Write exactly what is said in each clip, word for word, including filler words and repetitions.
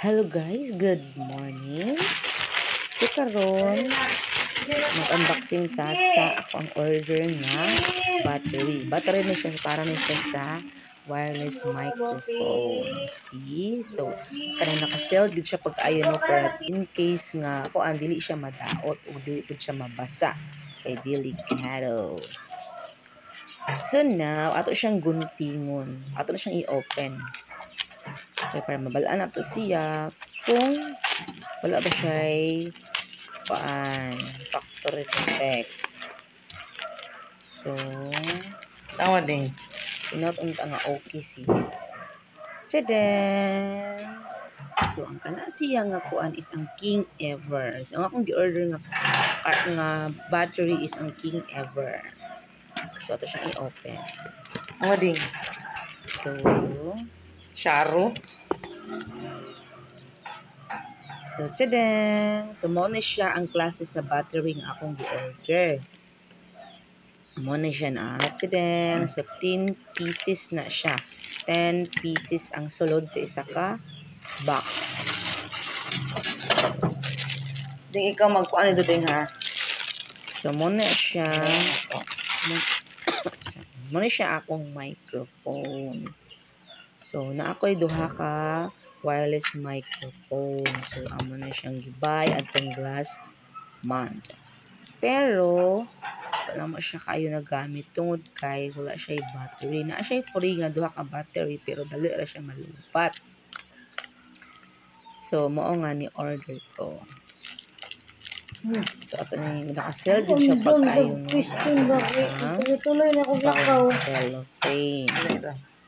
Hello guys, good morning. So karon mag-unboxing ta sa akong order nga battery. Battery na siya para na siya sa wireless microphone. See? So kanang naka-sell gid siya pag ayon no para in case nga ako ang dili siya madaot o dili pud siya mabasa kay delikado. So now, ato siyang guntingon. Ato na siyang i-open. Okay, para mabalaan na to siya kung wala ba siya paan factory defect. So, Tawa din. pinautunta nga okay si. Tada! So, ang kana siya nga kuan is ang King Ever. So, ang akong gi-order nga, nga battery is ang King Ever. So, ato siyang i-open. Tawa din. So, Sharo. So, tada! So, mo na siya ang klase sa battery nga akong gi-order. Mo na siya na. Tada! So, ten pieces na siya. ten pieces ang sulod sa isa ka box. Ding ikaw magkuan ito ding ha. So, mo na siya. Mo na siya akong microphone. So, na ako'y duha ka wireless microphone. So, amo na siyang gibay atong last month. Pero, wala mo siya kayo nagamit tungod kay wala siya battery. Na siya free nga duha ka battery pero dali ra siya malupat. So, mao nga ni order ko. So, ato na yung naka-sell din siya pag ayon mo. Question ba? Tuloy-tuloy na ako nakaw. Cellophane.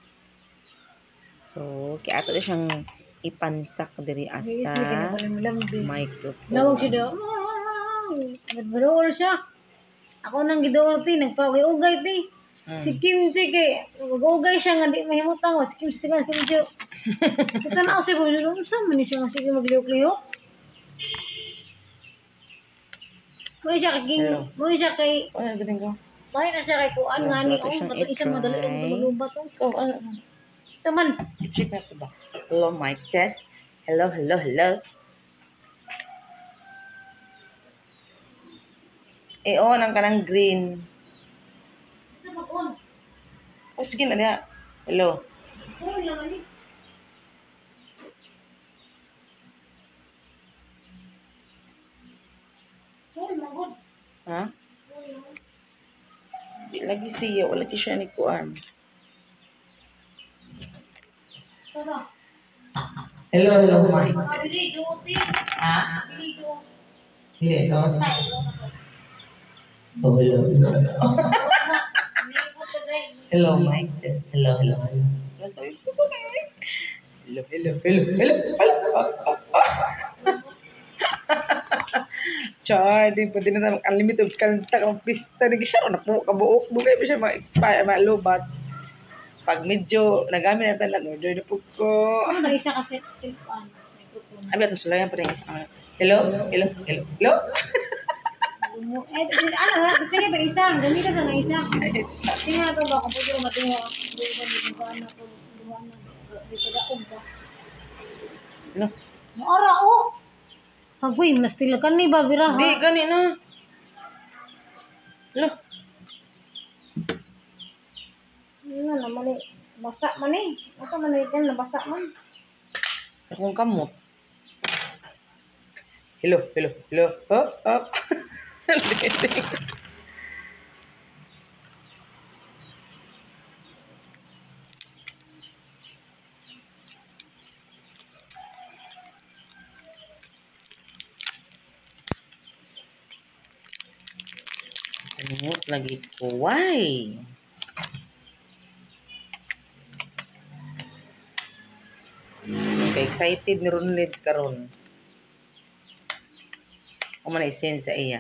So, kaya ato na siyang ipansak diri asa microphone. Nawag siya daw. Nagbarool siya. Ako nang gidool ti, nagpag-ugay ti. Si Kim Ji kay mag-ugay siya nga di mahimutang. Si Kim Ji nga Kim Ji. Kita na ako siya po. Saan man siya nga sige magliyok-liyok? Mo siya kay mo siya kay Ano ito din ko? May na siya kay kuan nga ni So, ito oh siyang katong isang i-try. madali ang lumbat oh. Oh, ano? Saman. I-check na ito ba? Hello, mic test. Hello, hello, hello. Eh, on ang kanang green. Sa mag-on. Oh, sige na niya. Hello. Oh, lang ni. Oh, magod. Ha? Di lagi siya. Wala ki siya ni kuan. Tara. Hello, hello, mic. Mabili duty. Ha? Mabili duty. Hindi, no? Oh, hello, hello, hello. Hello, mic test. Hello, hello, hello. Hello, hello, hello, hello, hello. Char, di pa din na unlimited kanta kang pista ni siya na po kabuok mo kay siya ma-expire ma-lobat. Pag medyo nagamit natin lang order na po ko. Ano na isa kasi ano, Abi ato sulayan pa rin isa ka. Hello, hello, hello, hello. eh, ano na, sige tag isa, gamit ka sa nang isa. Isa. Tingnan to ba kung pwede ko matungo. Hindi ba dito ba na ko duwa na dito daog ba. Hello. Maara o. Hagoy, mas tilakan ni ba bira ha? Di gani na. Hello. Ano naman eh, basa man eh. Basa man eh, yan nabasa man. Akong kamot. Hello, hello, hello. Oh, oh. Kamot lagi ko. Why? Okay, excited ni Ronald karon. O man i-send sa iya.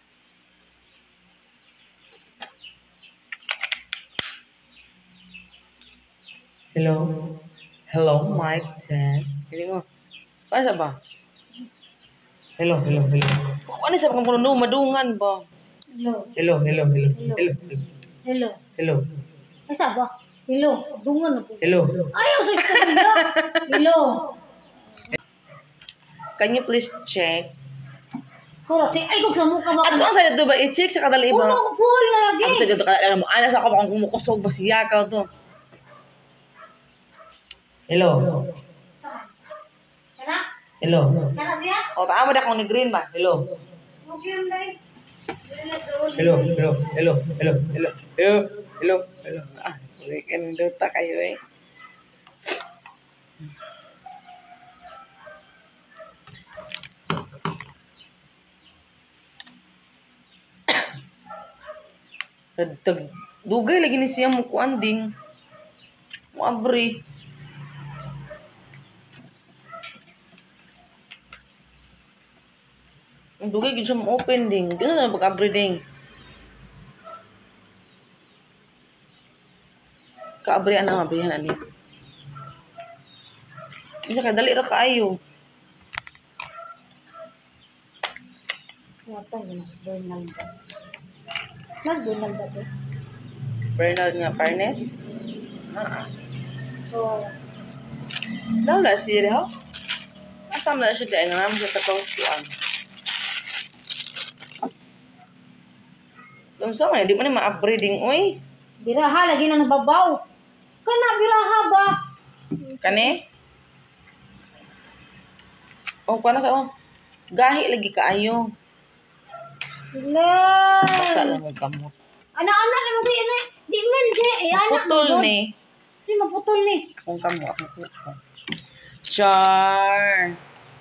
Hello. Hello, mic test. Hindi mo. Pasa ba? Hello, hello, hello. Ano sa mga puno madungan ba? Hello. Hello, hello, hello. Hello, hello. Hello. Hello. Ay saba? Hello. Dungan na po. Hello. Ayaw sa ekstra. Hello. Can you please check? Kuro, ti ay ko sa mukha ba? Ato ang sa dito ba i-check sa kadali Puno ba? ko full na lagi. Ang sa dito kadali mo alas ako kung kumukusog ba siya ka to. Hello. Kana? Hello. Kana siya? O tama da kung ni green ba? Hello. Okay lang dai. Hello, hello, hello, hello, hello, hello, hello, hello. Ah, weekend dota kayo eh. Tag dugay lagi ni siya mo kuan ding. Mo abri. Ang dugay gid siya mo open ding. Kinsa na pag abri ding. Kaabri ana abrihan ani. Bisa ka dali ra kaayo. Wata ni Mas Bernal. Mas Bernal dati. Bernard nga Parnes. Ah. So, Daw la siya ho. Asam na siya kaya nga naman sa tatong skuan. Lumsa man, di man ni ma-upgrade ding oy. biraha lagi nang nababaw. Kana biraha ba? Kani? O kuan na sa oh. Gahi lagi kaayo. La. Basa lang mo kamot. Anak-anak na mo kaya na. Di man di. Eh, anak Putol mo, ni. Si maputol ni. Akong kamo, akong kuko. Char.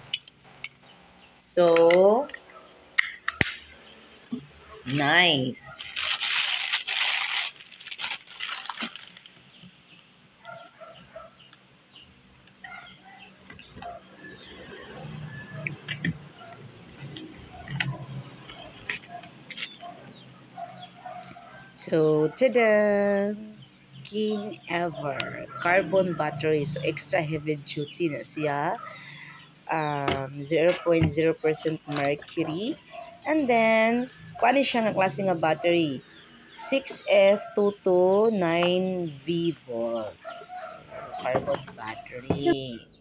So, nice. So, tada! King Ever. Carbon battery. So, extra heavy duty na siya. Um, zero point zero percent mercury. And then, kuha ni siya nga klase nga battery. six F two two nine V volts. Carbon battery.